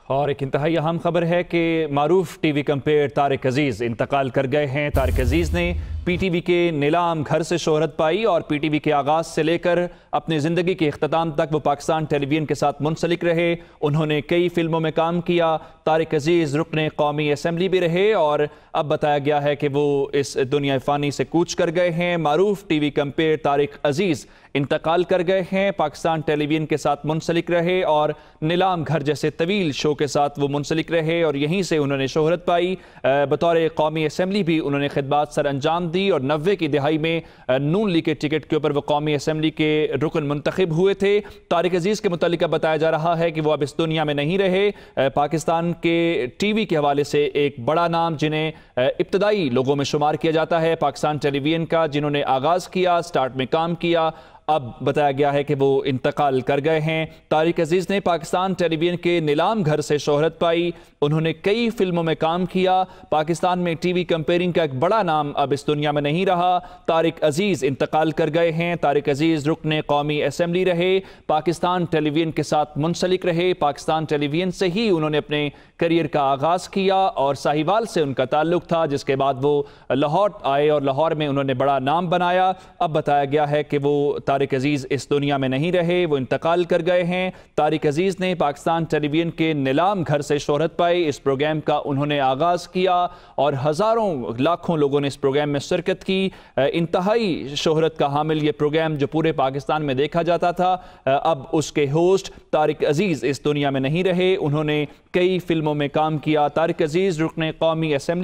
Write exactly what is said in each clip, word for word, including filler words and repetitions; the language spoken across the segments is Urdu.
اور ایک انتہائی اہم خبر ہے کہ معروف T V compere Tariq Aziz انتقال کر گئے ہیں۔ طارق عزیز نے پی ٹی وی کے نیلام گھر سے شہرت پائی اور پی ٹی وی کے آغاز سے لے کر اپنی زندگی کے اختتام تک وہ پاکستان ٹیلی ویژن کے ساتھ منسلک رہے۔ انہوں نے کئی فلموں میں کام کیا۔ طارق عزیز رکن قومی اسمبلی بھی رہے اور اب بتایا گیا ہے کہ وہ اس دنیا فانی سے کوچ کر گئے ہیں۔ معروف T V compere Tariq Aziz انتقال کر گئے ہیں، پاکستان ٹیلی ویژن کے ساتھ منسلک رہے اور نیلام گھر جیسے طویل شو کے ساتھ وہ منسلک رہے اور یہیں سے انہوں نے شہرت پائی۔ بطور قومی اسمبلی بھی انہوں نے خدمات سر انجام دی اور نوے کی دہائی میں نون لیگ کے ٹکٹ کے اوپر وہ قومی اسمبلی کے رکن منتخب ہوئے تھے۔ طارق عزیز کے متعلق بتایا جا رہا ہے کہ وہ اب اس دنیا میں نہیں رہے۔ پاکستان کے ٹی وی کے حوالے سے ایک بڑا نام جنہیں ابتدائی لوگوں میں شمار کیا جاتا ہے پاکستان ٹیلی ویژن کا، جنہوں نے آغاز کیا، سٹارٹ میں کام کیا، اب بتایا گیا ہے کہ وہ انتقال کر گئے ہیں۔ طارق عزیز نے پاکستان ٹیلی ویژن کے نیلام گھر سے شہرت پائی، انہوں نے کئی فلموں میں کام کیا۔ پاکستان میں ٹی وی کمپیئرنگ کا ایک بڑا نام اب اس دنیا میں نہیں رہا۔ طارق عزیز انتقال کر گئے ہیں۔ طارق عزیز رکن قومی اسمبلی رہے، پاکستان ٹیلی ویژن کے ساتھ منسلک رہے۔ پاکستان ٹیلی ویژن سے ہی انہوں نے اپنے کریئر کا آغاز کیا اور ساہیوال سے ان کا تعلق تھا، جس کے بعد وہ لاہور آئے اور لاہور میں انہوں نے بڑا نام بنایا۔ اب بتایا گیا ہے کہ وہ طارق عزیز اس دنیا میں نہیں رہے، وہ انتقال کر گئے ہیں۔ طارق عزیز نے پاکستان ٹیلی ویژن کے نیلام گھر سے شہرت پائی، اس پروگرام کا انہوں نے آغاز کیا اور ہزاروں لاکھوں لوگوں نے اس پروگرام میں شرکت کی۔ انتہائی شہرت کا حامل یہ پروگرام جو پورے پاکستان میں دیکھا جاتا تھا، اب اس کے ہوسٹ طارق عزیز اس دنیا میں نہیں رہے۔ انہوں نے کئی فلموں میں کام کیا۔ طارق عزیز رکن قومی اسمبلی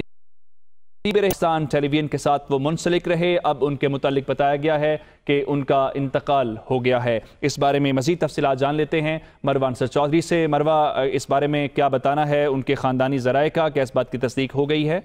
پاکستان ٹیلی ویژن کے ساتھ وہ منسلک رہے۔ اب ان کے متعلق بتایا گیا ہے کہ ان کا انتقال ہو گیا ہے۔ اس بارے میں مزید تفصیلات جان لیتے ہیں مروان سر چودھری سے۔ مروہ، اس بارے میں کیا بتانا ہے ان کے خاندانی ذرائع کا؟ کیا اس بات کی تصدیق ہو گئی ہے؟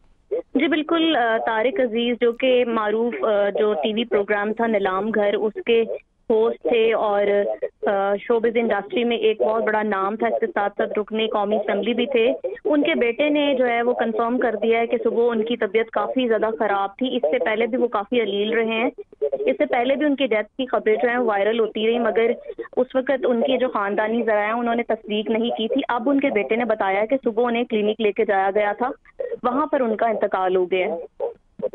جی بالکل، طارق عزیز جو کہ معروف جو ٹی وی پروگرام تھا نیلام گھر، اس کے ہوسٹ تھے اور شوبز انڈسٹری میں ایک بہت بڑا نام تھا، اس کے ساتھ ساتھ رکن قومی اسمبلی بھی تھے۔ ان کے بیٹے نے جو ہے وہ کنفرم کر دیا ہے کہ صبح ان کی طبیعت کافی زیادہ خراب تھی۔ اس سے پہلے بھی وہ کافی علیل رہے ہیں، اس سے پہلے بھی ان کی ڈیتھ کی خبریں جو ہیں وائرل ہوتی رہی، مگر اس وقت ان کے جو خاندانی ذرائع انہوں نے تصدیق نہیں کی تھی۔ اب ان کے بیٹے نے بتایا کہ صبح انہیں کلینک لے کے جایا گیا تھا، وہاں پر ان کا انتقال ہو گیا ہے۔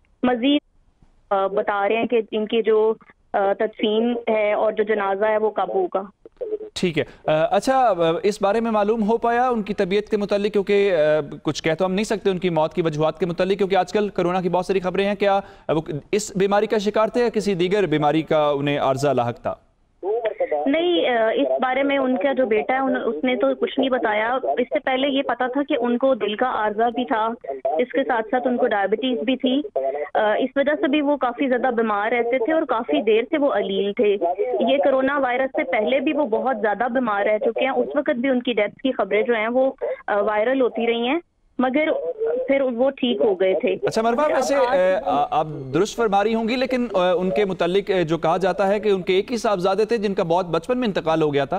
مزید بتا رہے ہیں کہ ان کی جو تدفین ہے اور جو جنازہ ہے وہ کب ہوگا۔ ٹھیک ہے، اچھا، اس بارے میں معلوم ہو پایا ان کی طبیعت کے متعلق؟ کیونکہ کچھ کہہ تو ہم نہیں سکتے ان کی موت کی وجوہات کے متعلق، کیونکہ آج کل کرونا کی بہت ساری خبریں ہیں۔ کیا وہ اس بیماری کا شکار تھے یا کسی دیگر بیماری کا انہیں عارضہ لاحق تھا؟ نہیں، اس بارے میں ان کا جو بیٹا ہے اس نے تو کچھ نہیں بتایا۔ اس سے پہلے یہ پتا تھا کہ ان کو دل کا عارضہ بھی تھا، اس کے ساتھ ساتھ ان کو ڈائبٹیز بھی تھی، اس وجہ سے بھی وہ کافی زیادہ بیمار رہتے تھے اور کافی دیر سے وہ علیل تھے۔ یہ کرونا وائرس سے پہلے بھی وہ بہت زیادہ بیمار رہ چکے ہیں، اس وقت بھی ان کی ڈیتھ کی خبریں جو ہیں وہ وائرل ہوتی رہی ہیں، مگر پھر وہ ٹھیک ہو گئے تھے۔ اچھا مروہ، ویسے آپ درست فرما رہی ہوں گی، لیکن ان کے متعلق جو کہا جاتا ہے کہ ان کے ایک ہی صاحبزادے تھے جن کا بہت بچپن میں انتقال ہو گیا تھا۔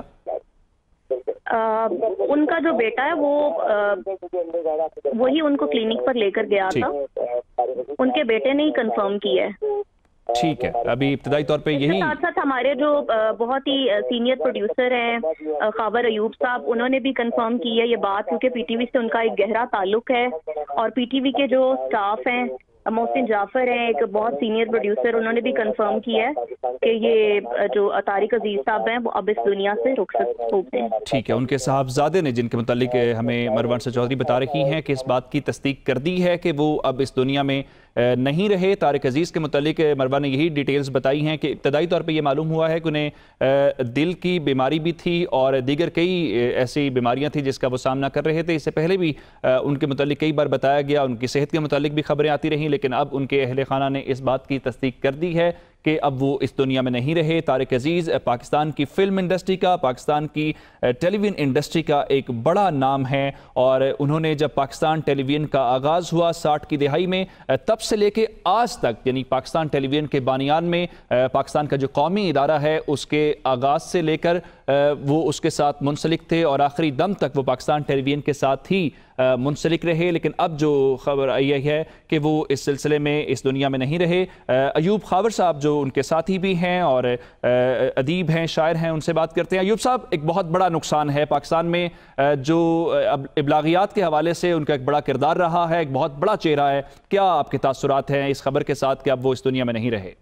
ان کا جو بیٹا ہے وہ وہی ان کو کلینک پر لے کر گیا تھا، ان کے بیٹے نے ہی کنفرم کیا ہے۔ ٹھیک ہے، ابھی ابتدائی طور پہ یہی ساتھ ساتھ ہمارے جو بہت ہی سینئر پروڈیوسر ہیں خاور ایوب صاحب، انہوں نے بھی کنفرم کی ہے یہ بات، کیونکہ پی ٹی وی سے ان کا ایک گہرا تعلق ہے اور پی ٹی وی کے جو سٹاف ہیں، محسن جعفر ہیں ایک بہت سینئر پروڈیوسر، انہوں نے بھی کنفرم کیا ہے کہ یہ جو طارق عزیز صاحب ہیں وہ اب اس دنیا سے رخصت ہو گئے ہیں۔ ٹھیک ہے، ان کے صاحبزادے نے جن کے متعلق ہمیں مروان سر چودھری بتا رہی ہیں کہ اس بات کی تصدیق کر دی ہے کہ وہ اب اس دنیا میں نہیں رہے۔ طارق عزیز کے متعلق مروان نے یہی ڈیٹیلز بتائی ہیں کہ ابتدائی طور پہ یہ معلوم ہوا ہے کہ انہیں دل کی بیماری بھی تھی اور دیگر کئی ایسی بیماریاں تھیں جس کا وہ سامنا کر رہے تھے۔ اس سے پہلے بھی ان کے متعلق کئی بار بتایا گیا، ان کی صحت کے متعلق بھی خبریں آتی رہیں، لیکن اب ان کے اہل خانہ نے اس بات کی تصدیق کر دی ہے کہ اب وہ اس دنیا میں نہیں رہے۔ طارق عزیز پاکستان کی فلم انڈسٹری کا، پاکستان کی ٹیلی ویژن انڈسٹری کا ایک بڑا نام ہے اور انہوں نے جب پاکستان ٹیلی ویژن کا آغاز ہوا ساٹھ کی دہائی میں، تب سے لے کے آج تک، یعنی پاکستان ٹیلی ویژن کے بانیان میں پاکستان کا جو قومی ادارہ ہے اس کے آغاز سے لے کر وہ اس کے ساتھ منسلک تھے اور آخری دم تک وہ پاکستان ٹیلی ویژن کے ساتھ ہی منسلک رہے۔ لیکن اب جو خبر آئی ہے کہ وہ اس سلسلے میں اس دنیا میں نہیں رہے۔ ایوب خاور صاحب جو जो उनके साथी भी हैं और अदीब हैं, शायर हैं, उनसे बात करते हैं। अयूब साहब, एक बहुत बड़ा नुकसान है पाकिस्तान में, जो इब्लागियात के हवाले से उनका एक बड़ा किरदार रहा है, एक बहुत बड़ा चेहरा है। क्या आपके तासुरात हैं इस खबर के साथ कि अब वो इस दुनिया में नहीं रहे?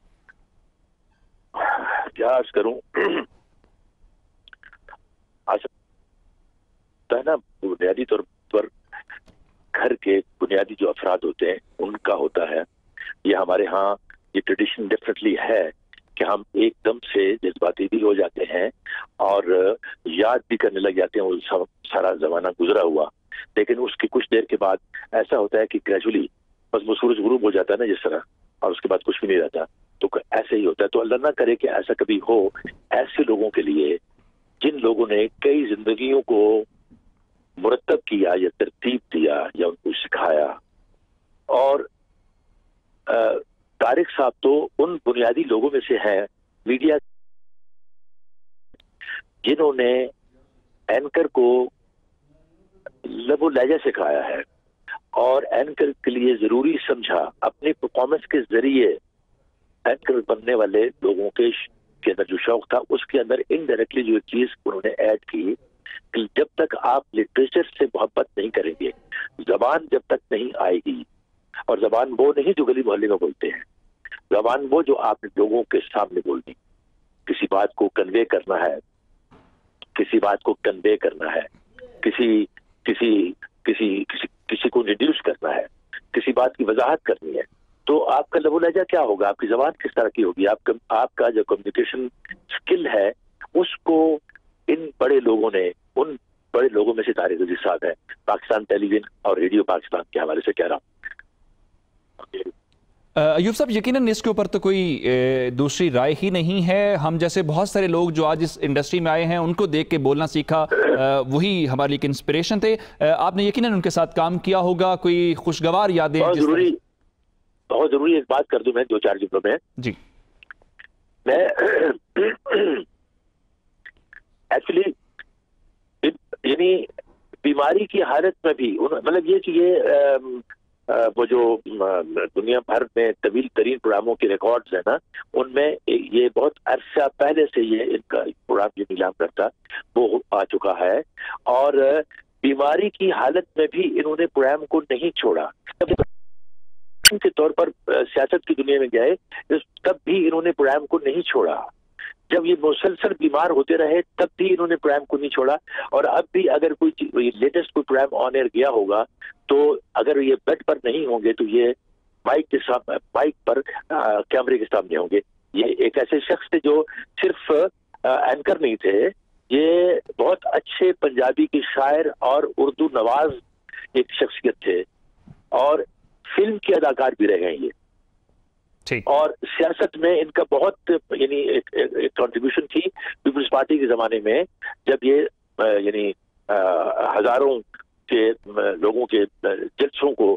क्या अर्ज करूं, ना बुनियादी तौर पर घर के बुनियादी जो अफराद होते हैं उनका होता है। ये हमारे यहाँ ये ट्रेडिशन डेफिनेटली है कि हम एकदम से जज्बाती भी हो जाते हैं और याद भी करने लग जाते हैं वो सब सारा जमाना गुजरा हुआ, लेकिन उसकी कुछ देर के बाद ऐसा होता है कि ग्रेजुअली बस वो सूरज गुरूब हो जाता है ना जिस तरह, और उसके बाद कुछ भी नहीं रहता। तो ऐसे ही होता है। तो अल्लाह ना करे कि ऐसा कभी हो ऐसे लोगों के लिए जिन लोगों ने कई जिंदगियों को मुरतब किया या तरतीब दिया या उनको सिखाया। और तारिक साहब तो उन बुनियादी लोगों में से हैं मीडिया जिन्होंने एंकर को लबो लहजा सिखाया है और एंकर के लिए जरूरी समझा। अपनी परफॉर्मेंस के जरिए एंकर बनने वाले लोगों के के अंदर जो शौक था उसके अंदर इनडायरेक्टली जो चीज उन्होंने ऐड की कि जब तक आप लिटरेचर से मोहब्बत नहीं करेंगे, जबान जब तक नहीं आएगी, और जबान वो नहीं जो गली मोहल्ले में बोलते हैं, जबान वो जो आप लोगों के सामने बोलनी, किसी बात को कन्वे करना है, किसी बात को कन्वे करना है, किसी किसी किसी किसी किसी को इंट्रोड्यूस करना है, किसी बात की वजाहत करनी है, तो आपका लबो लहजा क्या होगा, आपकी जबान किस तरह की होगी, आपका आपका जो कम्युनिकेशन स्किल है उसको इन बड़े लोगों ने, उन बड़े लोगों में से तारिक अजीज साहब है, पाकिस्तान टेलीविजन और रेडियो पाकिस्तान के हवाले से कह रहा हूँ। अयूब साहब, यकीनन इसके ऊपर तो कोई दूसरी राय ही नहीं है। हम जैसे बहुत सारे लोग जो आज इस इंडस्ट्री में आए हैं उनको देख के बोलना सीखा, वही हमारे लिए एक इंस्पिरेशन थे। आपने यकीनन उनके साथ काम किया होगा, कोई खुशगवार यादें? बहुत जरूरी बहुत जरूरी एक बात कर दूं मैं दो चार जुमलों में जी। मैं एक्चुअली यानी बीमारी की हालत में भी मतलब ये कि ये आ, आ, वो जो दुनिया भर में तवील तरीन प्रोग्रामों के रिकॉर्ड्स है ना, उनमें ये बहुत अरसा पहले से ये इनका प्रोग्राम जो नीलाम करता वो आ चुका है, और बीमारी की हालत में भी इन्होंने प्रोग्राम को नहीं छोड़ा। के तौर पर सियासत की दुनिया में गए तब भी इन्होंने प्रोग्राम को नहीं छोड़ा। जब ये मुसलसल बीमार होते रहे तब भी इन्होंने प्रोग्राम को नहीं छोड़ा। और अब भी अगर कोई लेटेस्ट कोई प्रोग्राम ऑन एयर गया होगा तो अगर ये बेड पर नहीं होंगे तो ये माइक के सामने, माइक पर आ, कैमरे के सामने होंगे। ये एक ऐसे शख्स थे जो सिर्फ एंकर नहीं थे, ये बहुत अच्छे पंजाबी के शायर और उर्दू नवाज एक शख्सियत थे और फिल्म के अदाकार भी रहे हैं ये। और सियासत में इनका बहुत यानी एक, एक, एक कंट्रीब्यूशन थी पीपल्स पार्टी के जमाने में, जब ये यानी हजारों के लोगों के जलसों को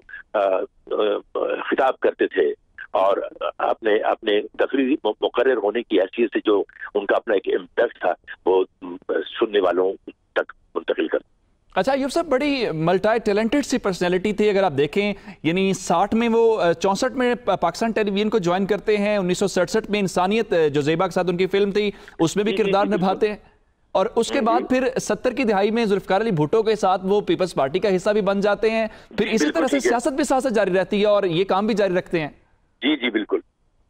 खिताब करते थे और अपने अपने तकरीरी मुकर्रर होने की हैसियत से जो उनका अपना एक इम्पैक्ट था वो सुनने वालों तक मुंतकिल कर। अच्छा अयूब साहब, बड़ी मल्टी टैलेंटेड सी पर्सनैलिटी थी। अगर आप देखें यानी साठ में वो चौंसठ में पाकिस्तान टेलीविजन को ज्वाइन करते हैं, उन्नीस सौ सड़सठ में इंसानियत जो ज़ेबा के साथ उनकी फिल्म थी उसमें भी किरदार निभाते हैं, और उसके बाद फिर सत्तर की दिहाई में जुल्फकार अली भुट्टो के साथ वो पीपल्स पार्टी का हिस्सा भी बन जाते हैं। फिर इसी तरह से सियासत भी साथ जारी रहती है और ये काम भी जारी रखते हैं। जी जी बिल्कुल,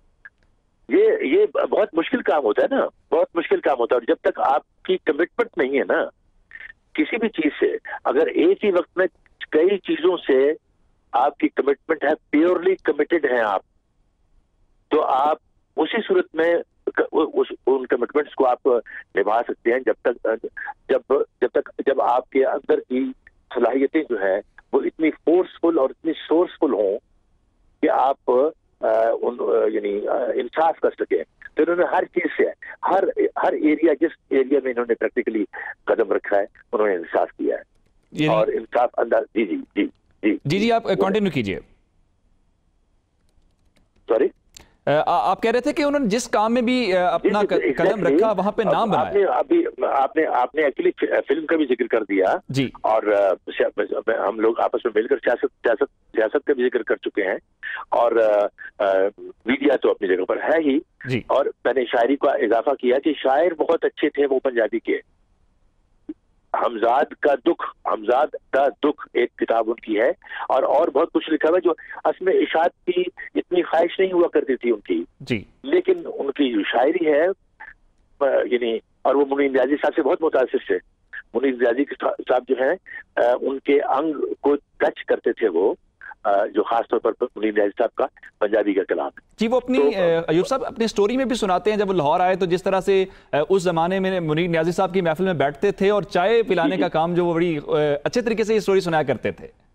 ये ये बहुत मुश्किल काम होता है ना, बहुत मुश्किल काम होता है। और जब तक आपकी कमिटमेंट नहीं है ना किसी भी चीज से, अगर एक ही वक्त में कई चीजों से आपकी कमिटमेंट है, प्योरली कमिटेड हैं आप, तो आप उसी सूरत में उस उन कमिटमेंट्स को आप निभा सकते हैं जब तक जब जब तक जब आपके अंदर की सलाहियतें जो है वो इतनी फोर्सफुल और इतनी सोर्सफुल हों कि आप आ, उन यानी इंसाफ कर सकें। तो इन्होंने हर चीज से हर हर एरिया, जिस एरिया में इन्होंने प्रैक्टिकली कदम रखा है उन्होंने इंसाफ किया है और इंसाफ अंदाज। जी जी जी जी जी जी आप कंटिन्यू कीजिए। सॉरी आप कह रहे थे कि उन्होंने जिस काम में भी अपना कदम रखा वहां पे नाम बनाया। आपने अभी आपने आपने एक्चुअली फिल्म का भी जिक्र कर दिया जी, और हम लोग आपस में मिलकर सियासत सियासत सियासत का भी जिक्र कर चुके हैं, और मीडिया तो अपनी जगह पर है ही जी। और मैंने शायरी का इजाफा किया कि शायर बहुत अच्छे थे वो पंजाबी के। हमजाद का दुख, हमजाद का दुख एक किताब उनकी है, और और बहुत कुछ लिखा हुआ है जो असल में इशात की इतनी ख्वाहिश नहीं हुआ करती थी उनकी जी, लेकिन उनकी जो शायरी है यानी, और वो मुनीर नियाज़ी साहब से बहुत मुतासिर थे। मुनीर नियाज़ी साहब जो हैं उनके अंग को टच करते थे वो, जो खास तौर पर मुनीर नियाज़ी साहब का पंजाबी का कलाम जी। वो अपनी तो, अयूब साहब अपनी स्टोरी में भी सुनाते हैं जब वो लाहौर आए तो जिस तरह से उस जमाने में मुनीर नियाज़ी साहब की महफिल में बैठते थे और चाय पिलाने का काम जो वो बड़ी अच्छे तरीके से ये स्टोरी सुनाया करते थे।